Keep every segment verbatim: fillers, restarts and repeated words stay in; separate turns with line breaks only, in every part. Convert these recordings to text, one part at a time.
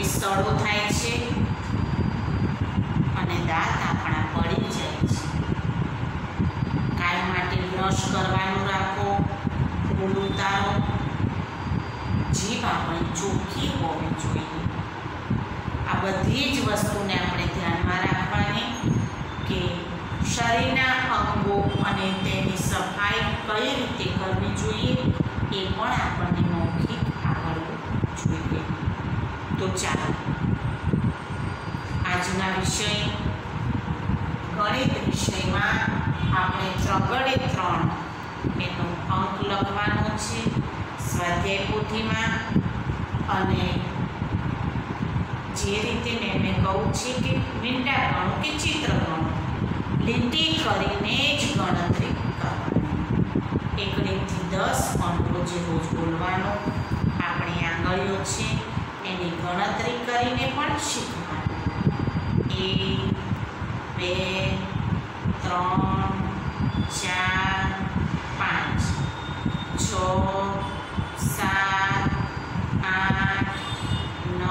એ સડો થાય છે અને દાંત આપણા પડી જાય છે. કાયમ માટે બ્રશ કરવાનું રાખો, ફૂલ ઉતારો. જીભ આપણી ચોખ્ખી હોવી જોઈએ. આ બધી જ વસ્તુને આપણે ધ્યાનમાં રાખવાની કે શરીરના અંગો અને તેની સફાઈ કઈ રીતે કરવી જોઈએ એ પણ આપણને મૌખિક આવડવું જોઈએ. તો ચાલો આજના વિષય ગણિત વિષયમાં આપણે ત્રગડે ત્રણ એનો અંક લખવાનો છે સ્વાધ્યાય પોથીમાં. અને જે રીતે મેં મેં કહું છે કે મીંડા ગણો કે ચિત્ર ગણો, લીટી કરીને જ ગણતરી કરવાની. એકડેથી દસ અંક રોજે રોજ બોલવાનો. આપણી આંગળીઓ છે એની ગણતરી કરીને પણ શીખવાનું. એક, બે, ત્રણ, ચાર, પાંચ, છ, સાત, આઠ, નવ,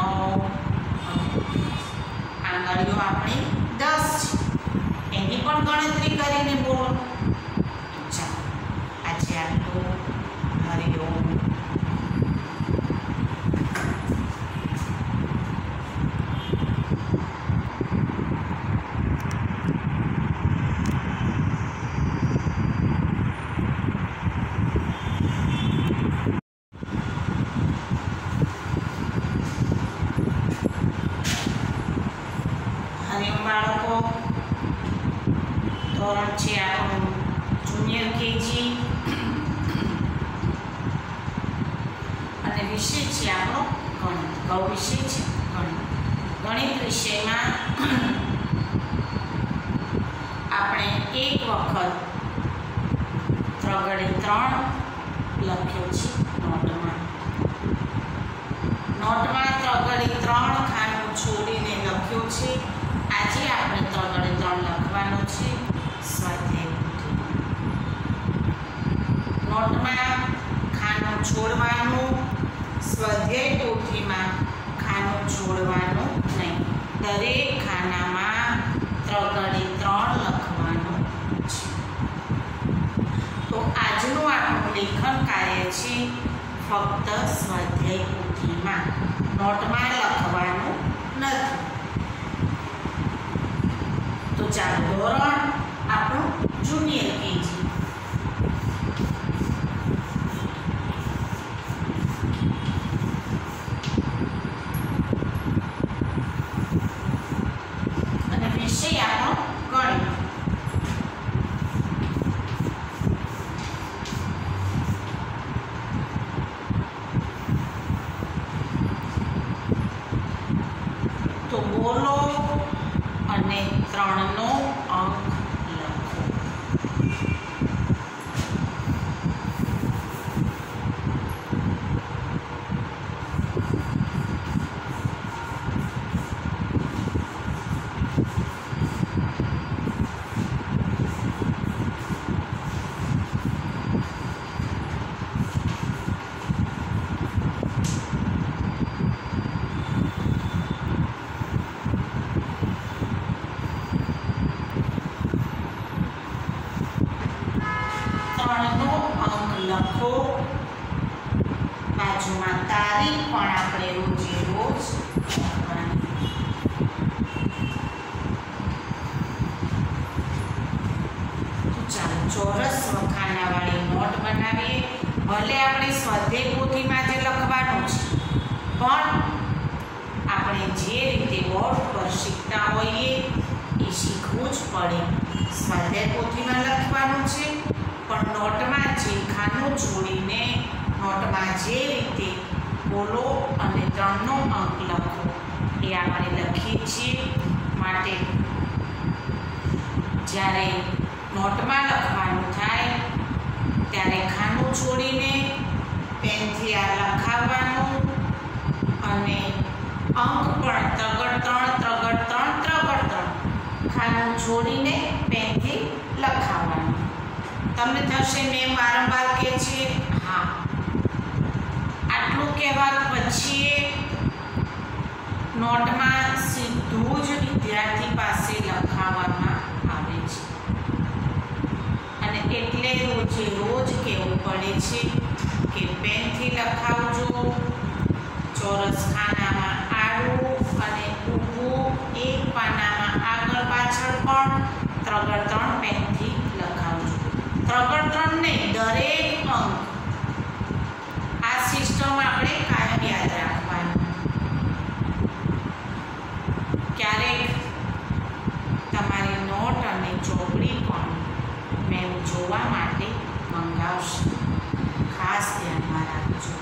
આંગળીઓ આપણી દસ છે એની પણ ગણતરી કરીને બોલો. ચાલો આજે આટલું. હરિઓમ. બાળકો, ધોરણ છે આપણું જુનિયર કેજી અને વિષય છે આપણો ગણિત. કયો વિષય છે? ગણિત. ગણિત વિષયમાં આપણે એક વખત ત્રગડે ત્રણ લખ્યો છે નોટમાં. નોટમાં ત્રગડે ત્રણ ખાનું છોડીને લખ્યો છે. આજે આપણે ત્રગડે ત્રણ લખવાનો છે સ્વાધ્યાય પોથીમાં. નોટમાં ખાનું છોડવાનું, સ્વાધ્યાય પોથીમાં ખાનું છોડવાનું નહીં. દરેક ખાનામાં ત્રગડે ત્રણ લખવાનું છે. તો આજનું આપણું લેખન કાર્ય છે ફક્ત સ્વાધ્યાય પોથીમાં, નોટમાં લખવાનું નથી. તો ચાલો ધોરણ આપણું જુનિયર કેજી. અને વિષય આપણો ગણિત. તો બોલો અને ત્રણનો અંક લખો. લખો. બાજુમાં તારીખ પણ આપણે રોજે રોજ લખવાની. તો ચાલો ચોરસ વખાણાવાળી નોટ બનાવીએ. ભલે આપણે સ્વાધ્યાય પોથીમાં જે લખવાનું છે પણ આપણે જે રીતે બોર્ડ પર શીખતા હોઈએ એ શીખવું જ પડે. સ્વાધ્યાય પોથીમાં લખવાનું છે પણ નોટમાં જે ખાનું છોડીને નોટમાં જે રીતે બોલો અને ત્રણનો અંક લખો એ આપણે લખીએ છીએ. માટે જ્યારે નોટમાં લખવાનું થાય ત્યારે ખાનું છોડીને પેનથી આ લખાવવાનું અને અંક પણ ત્રગડ ત્રણ ત્રગડ ત્રણ ત્રગડ ત્રણ ખાનું છોડીને પેનથી લખાવવાનું. તમને થશે મેં વારંવાર કહે છે, હા આટલું કહેવા પછી નોટમાં સીધું જ વિદ્યાર્થી પાસે લખાવવામાં આવે છે અને એટલે રોજે રોજ કહેવું પડે છે કે પેનથી લખાવજો, ચોરસ ખાનામાં આડું અને ઊભું એક પાનામાં આગળ પાછળ પણ ત્રગડ ત્રણ પેનથી લખાવજો. ત્રગડ ત્રણ ને દરેક અંક આ સિસ્ટમ આપણે કાયમ યાદ રાખવાનું. ક્યારેક તમારી નોટ અને ચોપડી પણ મેં જોવા માટે મંગાવશે, ખાસ ધ્યાનમાં રાખજો.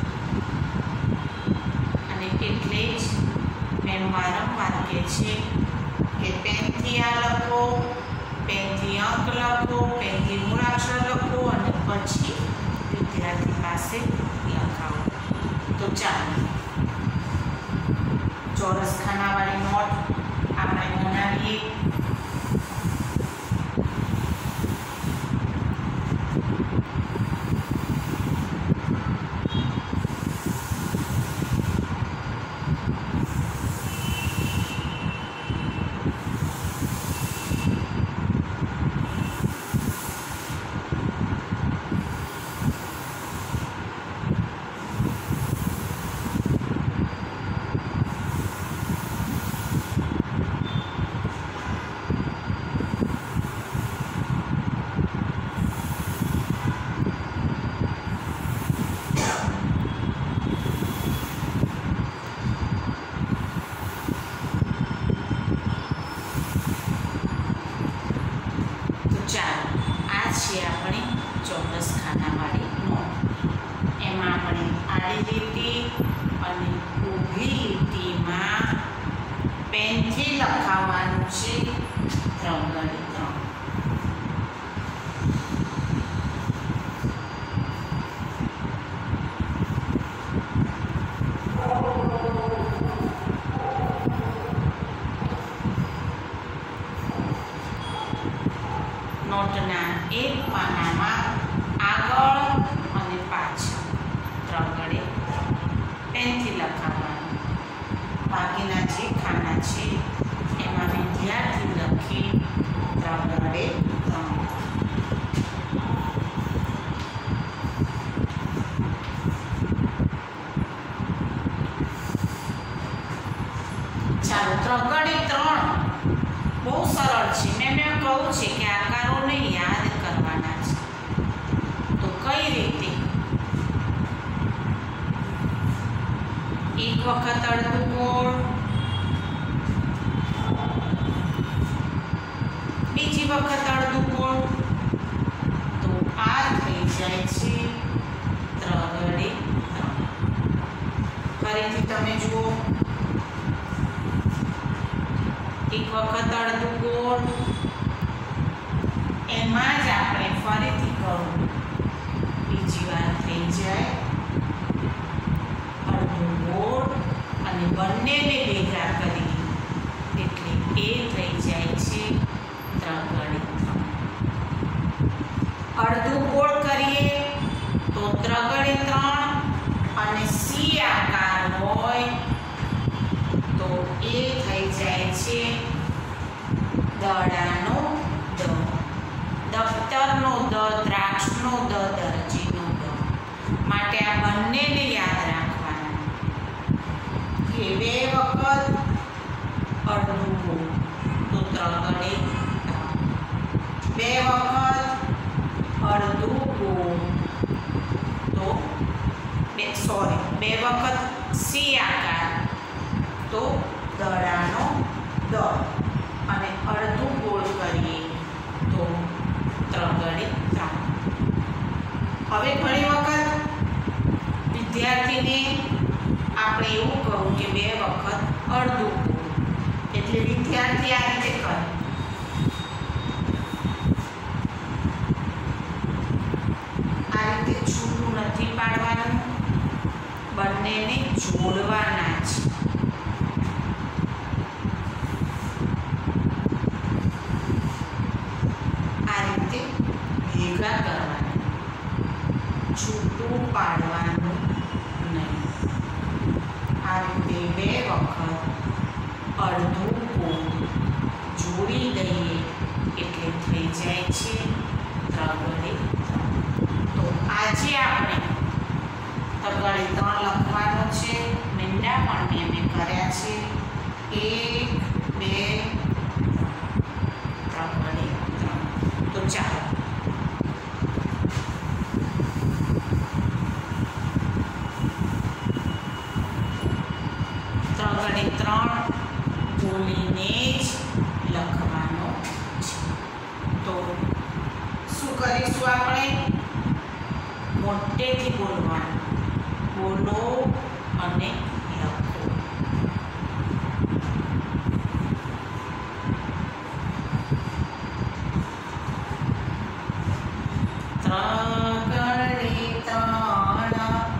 અને એટલે જ મેં વારંવાર કહે છે કે પેનથી આ લખો, પેનથી અંક લખો, પેનથી મૂળાક્ષર લખો અને પછી વિદ્યાર્થી પાસે લખાવો. તો ચાલો ચોરસ ખાનાવાળી નોટ આપણે બનાવીએ. ચોરસ ખાનાવાળી નોટ. એમાં આપણે આડી લીટી અને ઊભી લીટીમાં પેનથી લખાવવાનું છે ત્રણ ગણી ત્રણ. નોટના એક પાનામાં આગળ અને પાછળ ત્રણ ગણે પેનથી લખાવવાનું. બાકીના જે ખાના છે એમાં વિદ્યાર્થી લખી ત્રણ ગણે ત્રણ. ચાલો ત્રણ ગણે ત્રણ બહુ સરળ છે. મેં મેં કહું છે કે આકારોને યાદ કરવાના છે. તો કઈ રીતે? એક વખત અડધું ગોળ, બીજી વખત અડધું ગોળ, તો આ થઈ જાય છે ત્રગડે ત્રણ. ફરીથી તમે જુઓ, એક વખત અડધું ગોળ, એમાં જ આપણે ફરીથી કરું, બીજી વાર થઈ જાય અડધું ગોળ અને બંનેને ભેગા કરી એટલે એ થઈ જાય છે ત્રણ ગણી ત્રણ. અડધું ગોળ કરીએ તો ત્રગડે ત્રણ અને સી આકાર હોય તો એ થઈ જાય છે દડાનો દ. દફતરનો દ, દ્રાક્ષનો દ, દરજીનો દ. માટે આ બંનેને યાદ રાખવાના કે બે વખત અડધું ગોળ તો ત્રગડે ત્રણ, બે વખત અડધું ગોળ તો બે સોરી બે વખત સી આકાર તો દડાનો દ અને અડધું ગોળ કરીએ તો ત્રગડે ત્રણ. હવે ઘણી વખત વિદ્યાર્થીને આપણે એવું કહું કે બે વખત અડધું ગોળ, એટલે વિદ્યાર્થી આ રીતે કરે. આ રીતે છૂટું નથી પાડવાનું, બંનેને જોડવાના છે. ભેગા કરવાના, છૂટું પાડવાનું નહીં. આ રીતે બે વખત અડધું પોતું જોડી દઈએ એટલે થઈ જાય છે ત્રગડે ત્રણ. તો આજે આપણે ત્રગડે ત્રણ લખવાનો છે. મીંડા પણ મેં કર્યા છે. એક બે ત્રગડે ત્રણ. તો ચાલો ત્રગડે ત્રણ બોલીને જ લખવાનો છે. તો શું કરીશું આપણે? મોટેથી બોલવાનું. બોલો અને લખો. ત્રગડે ત્રણ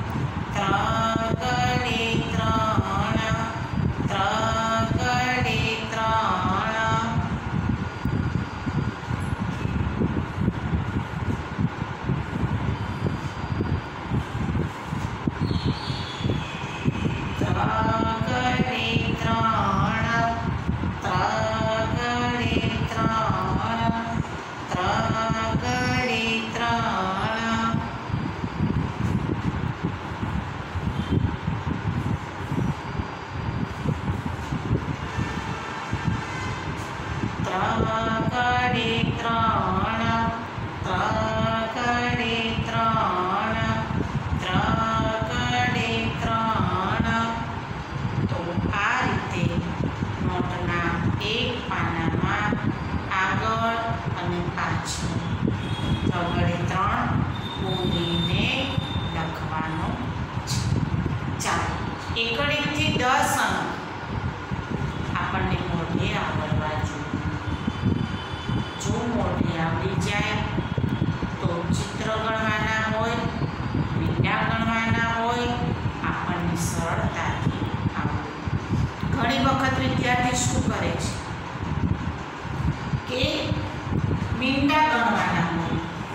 ત્રગડે ત્રણ ત્રગડે ત્રણ. ત્રગડે ત્રણ ત્રગડે ત્રણ ત્રગડે ત્રણ. ત્રગડે ત્રણ ત્રગડે ત્રણ ત્રગડે ત્રણ. તો આ રીતે નોટના એક પાનામાં આગળ અને પાછળ ત્રગડે ત્રણ બોલીને લખવાનો છે. ચાલો એકડ એકથી દસ અંક આપણને મોઢે આવડવા જોઈએ. જો મોઢે આવડી જાય તો ચિત્ર ગણવાના હોય, મીંડા ગણવાના હોય, આપણને સરળતાથી આવડે. ઘણી વખત વિદ્યાર્થી શું કરે છે કે મીંડા ગણવાના હોય,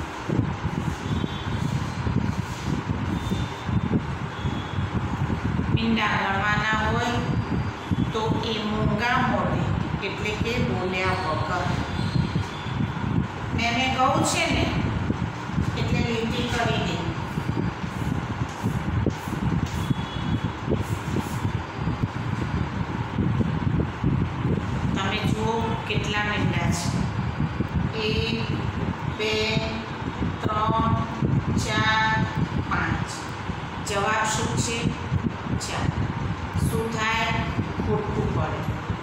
મીંડા ગણવાના હોય તો એ મૂંગા મોઢે એટલે કે બોલ્યા વગર મેં મેં કહું છે ને એટલે લીટી કરી દે. તમે જુઓ કેટલા મીંડા છે. એક બે ત્રણ ચાર પાંચ. જવાબ શું છે? ચાર. શું થાય? ખોટું પડે.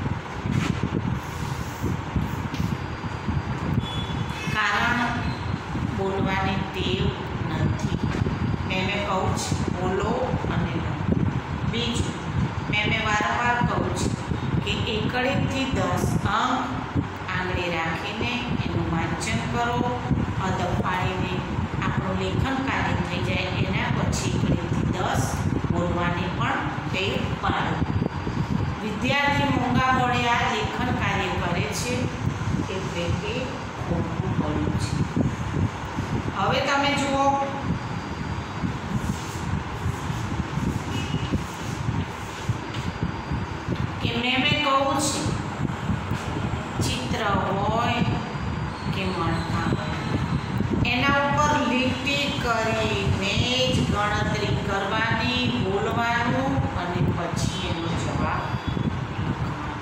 કારણ બોલવાની ટેવ નથી. મેં મેં કહું છું બોલો અને લખો. બીજું મેં મેં વારંવાર કહું છું કે એકડ એકથી દસ અંક આંગળી રાખીને એનું વાંચન કરો. અદબ પાડીને આપણું લેખન કાર્ય થઈ જાય એના પછી એકડ એકથી દસ બોલવાની પણ ટેવ પાડો. વિદ્યાર્થી મોંઘા મોડે આ લેખન કાર્ય કરે છે એટલે કે ખોટું પડ્યું છે. હવે તમે જુઓ કે મેં મેં કહું છું ચિત્ર હોય કે મળતા હોય એના ઉપર લીટી કરીને જ ગણતરી કરવાની, બોલવાનું અને પછી એનો જવાબ લખવાનો.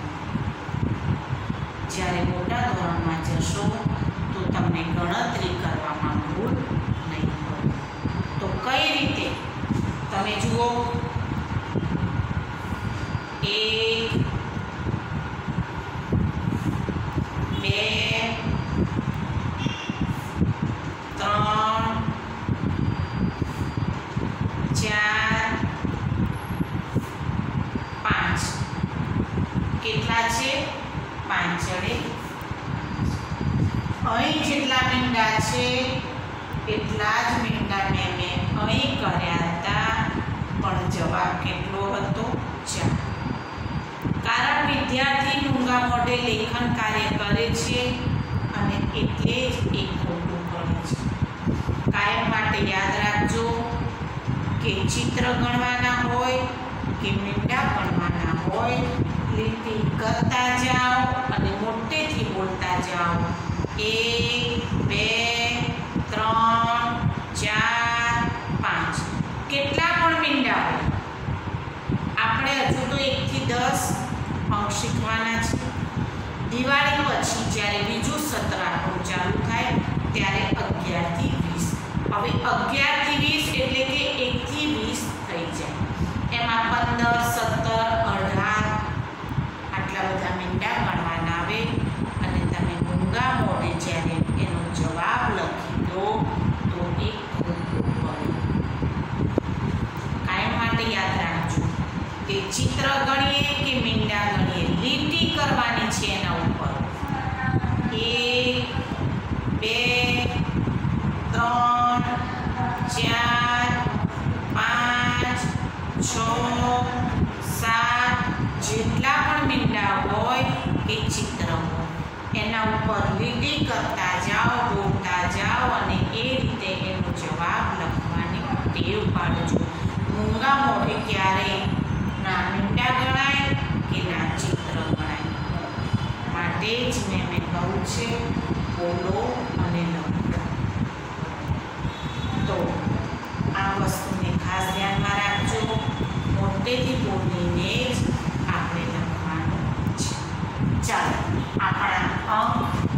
જ્યારે મોટા ધોરણમાં જશો તો તમને ગણતરી કરવામાં ભૂલ નહીં પડે. તો કઈ રીતે તમે જુઓ એક બે ત્રણ ચાર પાંચ. કેટલા છે? પાંચડે. અહીં જેટલા મીંડા છે એટલા જ મીંડા મેં મેં અહીં કર્યા હતા, પણ જવાબ કેટલો હતો? ચાર. કારણ વિદ્યાર્થી મૂંગા મોઢે લેખન કાર્ય કરે છે અને એટલે જ એ ખોટું કરે છે. કાયમ માટે યાદ રાખજો કે ચિત્ર ગણવાના હોય કે મીંડા ગણવાના હોય લીટી કરતા જાઓ અને મોટેથી બોલતા જાઓ. એક, બે, ત્રણ, ચાર, પાંચ. કેટલા પણ મીંડા હોય, આપણે હજુ તો એકથી દસ અંક શીખવાના છે. દિવાળી પછી જ્યારે બીજું સત્ર આપણું ચાલુ થાય ત્યારે અગિયારથી વીસ. હવે અગિયારથી વીસ એટલે કે એકથી વીસ થઈ જાય. એમાં પંદર, સત્તર, અઢાર આટલા બધા મીંડા ગણવાના આવે અને તમે મૂંગા મોઢે જ્યારે એનો જવાબ લખી દો તો એક ખોટું પડે. કાયમ માટે યાદ રાખજો કે ચિત્ર ગણીએ કે મીંડા ગણીએ, લીટી કરવાની છે એના ઉપર. એક, બે, ત્રણ, ચાર, પાંચ, છ, સાત જેટલા પણ મીંડા હોય એ ચિત્ર હોય એના ઉપર લીટી કરતા જાઓ, બોલતા જાઓ અને એ રીતે એનો જવાબ લખવાની ટેવ પાડજો. મૂંગા મોઢે ક્યારેય ના મીંડા ગણાય કે ના ચિત્ર ગણાય. માટે જ મેં મેં કહું છે બોલો અને લખો. તો આ વસ્તુને ખાસ ધ્યાનમાં રાખજો. મોટેથી બોલીને જ આપણે લખવાનું છે. ચાલો આપણા અંક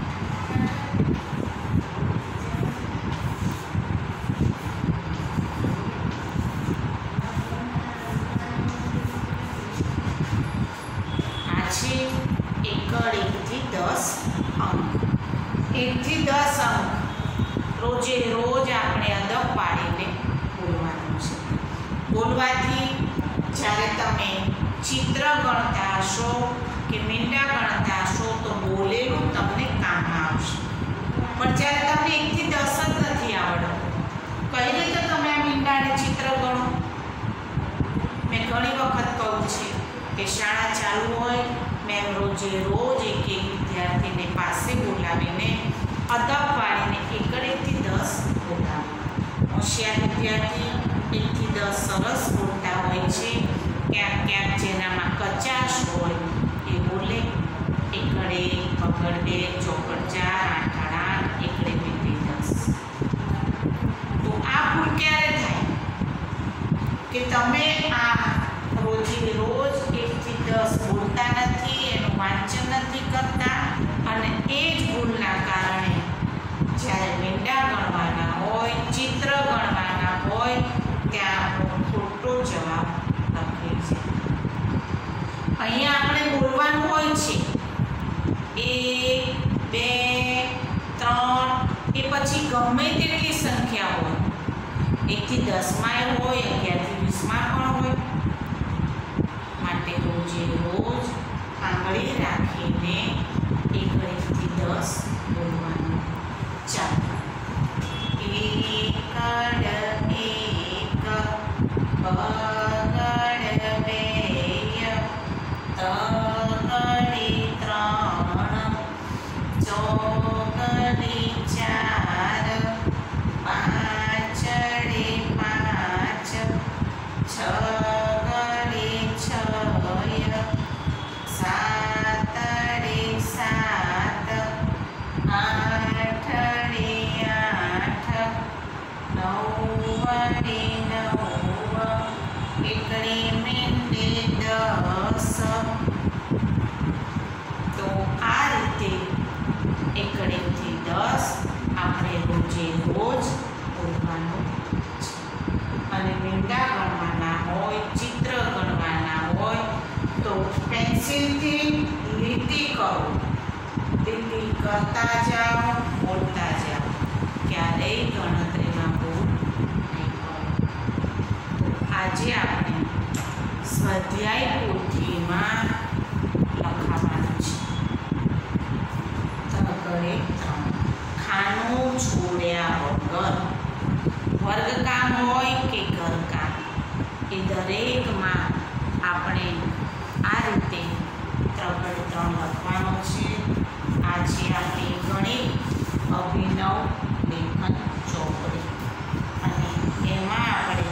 આ છે એકડ એકથી દસ અંક. એકથી દસ અંક રોજે રોજ આપણે અદબ પાડીને બોલવાનું છે. બોલવાથી જ્યારે તમે ચિત્ર ગણતા હશો કે મીંડા ગણતા હશો તો બોલેલું તમને કામમાં આવશે. પણ જ્યારે તમને એકથી દસ જ નથી આવડતું, કઈ રીતે તમે આ મીંડાને ચિત્ર ગણો? મેં ઘણી વખત કહું છે કે શાળા ચાલુ હોય મેં રોજે રોજ એક એક વિદ્યાર્થીને પાસે બોલાવીને અદબ પાડીને એકડ એકથી દસ બોલાવું. હોશિયાર વિદ્યાર્થી એકથી દસ સરસ બોલતા હોય છે. ક્યાંક ક્યાંક જેનામાં કચાશ હોય એ બોલે એકડ એક, પકડ બે, ચોકડ ચાર, આઠ આઠ, એકડ એકથી દસ. તો આ ભૂલ ક્યારે થાય કે તમે આ રોજે રોજ એકથી દસ બોલતા નથી, એનું વાંચન નથી કરતા અને એ જ ભૂલના કારણે જ્યારે મીંડા ગણવાના હોય, ચિત્ર ગણવાના હોય ત્યાં આપણો ખોટો જવાબ લખે છે. અહીંયા આપણે બોલવાનું હોય છે એક, બે, ત્રણ, એ પછી ગમે તેટલી સંખ્યા હોય. એકથી દસમાં હોય, અગિયારથી વીસમાં પણ હોય. માટે રોજે રોજ આંગળી રાખીને એકડ એકથી દસ બોલવાનું. ચાલો એકડ એક, બગડ બે, તગડી ત્રણ, ચોગડી ચાર, પાંચડી પાંચ, છગડી છ, સાતડી સાત, આઠડી આઠ, નવડી નવ, એકડી મીંડી દસ. તો આ રીતે એકડ એકથી દસ આપણે રોજે રોજ બોલવાનું છે. અને મીંડા ગણવાના હોય, ચિત્ર ગણવાના હોય તો પેન્સિલથી લીટી કરો. લીટી કરતા જાઓ, બોલતા જાઓ. ક્યારેય ગણતરીમાં ભૂલ નહીં કરો. તો આજે આપણે સ્વાધ્યાય પોથીમાં લખાવાનું છે તગડે ત્રણ. ખાનું છોડ્યા વગર વર્ગકામ હોય કે ઘરકામ એ દરેકમાં આપણે આ રીતે તગડે ત્રણ લખવાનો છે. આ છે આપણી ગણિત અભિનવ લેખન ચોપડી અને એમાં આપણે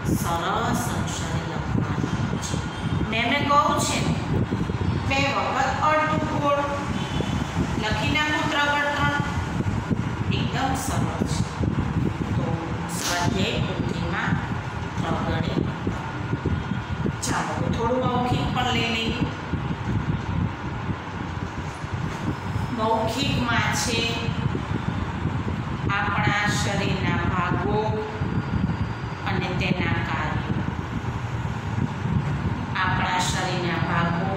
સરસ અક્ષરે લખવાનું છે. મેં મેં કહું છે ને બે વખત અડધું ગોળ લખી નાખું ત્રણ ત્રણ એકદમ સરળ છે. તો સ્વાધ્યાય પોથીમાં ત્રગડે. ચાલો થોડું મૌખિક પણ લઈ લઈએ. મૌખિકમાં છે આપણા શરીરના ભાગો અને તેના કાર્યો. આપણા શરીરના ભાગો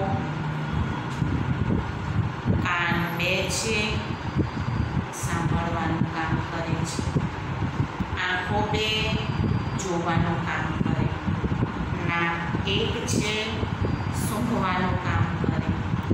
કાન બે છે, સાંભળવાનું કામ કરે છે. આંખો બે, જોવાનું કામ કરે. નાક એક છે, સૂંઘવાનું કામ કરે.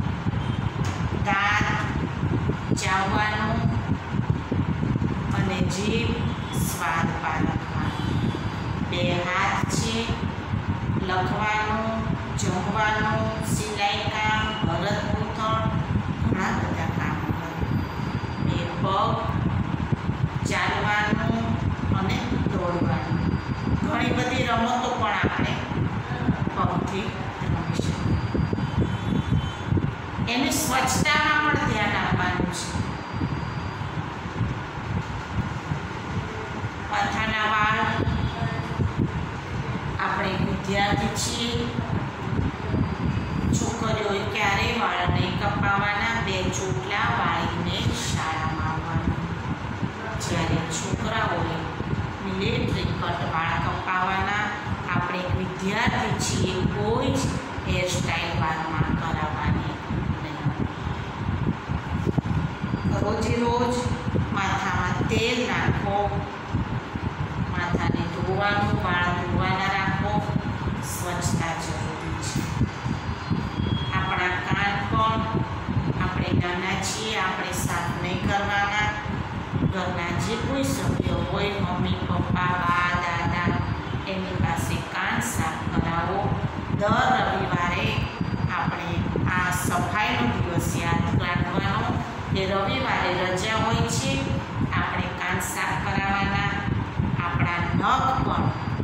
દાંત ચાવવાનું અને જીભ સ્વાદ પારખવાનું. બે હાથ છે, લખવાનું, જમવાનું, સિલાઈ કામ, ભરત ગૂંથણ, ઘણા બધા કામ કરે. બે પગ ચાલવાનું અને દોડવાનું. ઘણી બધી રમતો પણ આપણે પગથી રમી શકીએ. એની સ્વચ્છતામાં પણ ધ્યાન આપવાનું છે. માથાના વાળ આપણે વિદ્યાર્થી છીએ. છોકરીઓએ ક્યારેય વાળ નહીં કપાવવાના. બે ચોટલા વાળીને શાળામાં આવવાનું. જ્યારે છોકરાઓએ મિલિટરી કટ વાળ કપાવવાના. આપણે એક વિદ્યાર્થી છીએ, કોઈ જ હેરસ્ટાઈલ વાળમાં કરાવવાની નહીં. રોજે રોજ માથામાં તેલ નાખો. માથાને ધોવાનું, વાળ ધોવાના રાખો. સ્વચ્છતા જરૂરી છે. આપણા કાન પણ આપણે નાના છીએ, આપણે સાફ નહીં કરવાના. ઘરના જે કોઈ સભ્ય હોય, મમ્મી પપ્પા બા દાદા, એની પાસે કાન સાફ કરાવો. દર રવિવારે આપણે આ સફાઈનો દિવસ યાદ રાખવાનો કે રવિવારે રજા હોય છે, આપણે કાન સાફ કરાવવાના. આપણા નખ પણ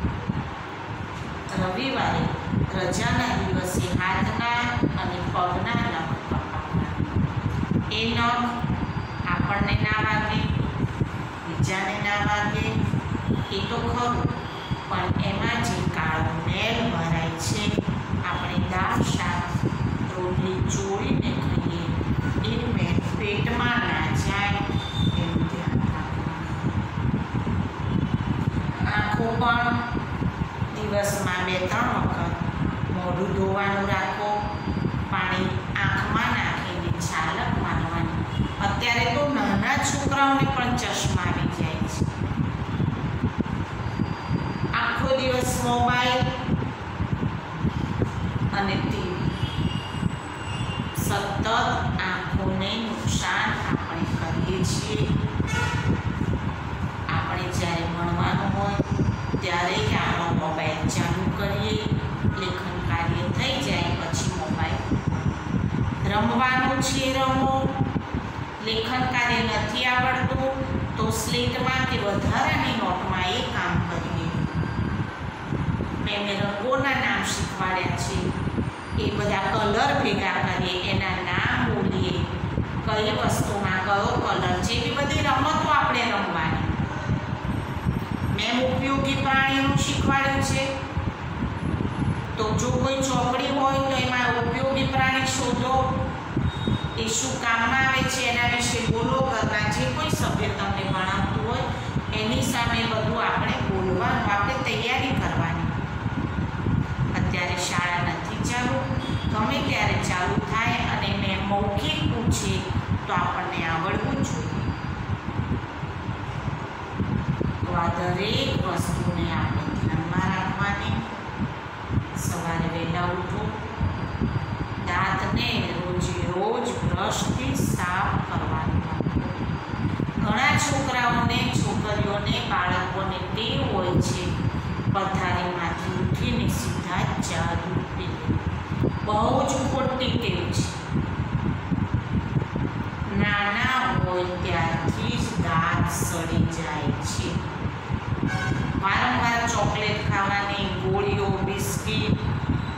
રવિવારે રજાના દિવસે હાથના અને પગના નખ કપાવવાના. એ નખ આપણને ના વાગે, બીજાને ના વાગે એ તો ખરું, પણ એમાં જે કાળો મેલ ભરાય છે, આપણે દાળ શાક રોટલી ચોળીને ખાઈએ, એ મેલ પેટમાં ના જાય એનું ધ્યાન રાખવાનું. આંખો પણ દિવસમાં બે ત્રણ વખત મોઢું ધોવાનું રાખો. પાણી આંખમાં નાખીને છાલક મારવાની. અત્યારે તો નાના છોકરાઓને પણ ચશ્મા આવી જાય છે. આખો દિવસ મોબાઈલ અને ટીવી સતત આંખોને નુકસાન આપણે કરીએ છીએ. આપણે જ્યારે ભણવાનું હોય ત્યારે જ આપણો મોબાઈલ ચાલુ કરીએ. લેખન કાર્ય થઈ જાય પછી મોબાઈલ. રમવાનું છે રમો. લેખન કાર્ય નથી આવડતું તો સ્લેટમાં કે વધારાની નોટમાં એ કામ કરીએ. મેં મેં રંગોના નામ શીખવાડ્યા છે. એ બધા કલર ભેગા કરીએ, એના નામ બોલીએ, કઈ વસ્તુમાં કયો કલર, જેવી બધી રમતો આપણે રમવાની. મેં ઉપયોગી પ્રાણીનું શીખવાડ્યું છે. તો જો કોઈ ચોપડી હોય તો એમાં ઉપયોગી પ્રાણી શોધો. એ શું કામમાં આવે છે એના વિશે બોલો. ઘરના જે કોઈ સભ્ય તમને ભણાવતું હોય એની સામે બધું આપણે બોલવાનું, આપણે તૈયારી કરવાની. અત્યારે શાળા નથી ચાલુ, ગમે ત્યારે ચાલુ થાય અને મેં મૌખિક પૂછે તો આપણને આવડવું જોઈએ. તો આ દરેક વસ્તુને આપણે ધ્યાનમાં રાખવાની. સવારે વહેલા ઉઠો, દાંતને રોજે રોજ બ્રશથી સાફ કરવાનું. ઘણા છોકરાઓને, છોકરીઓને, બાળકોને ટેવ હોય છે પથારીમાંથી ઉઠીને સીધા ચા દૂધ પીવું. બહુ જ ખોટી ટેવ છે. નાના હોય ત્યારથી જ દાંત સડી જાય છે. વારંવાર ચોકલેટ ખાવાની, ગોળીઓ, બિસ્કીટ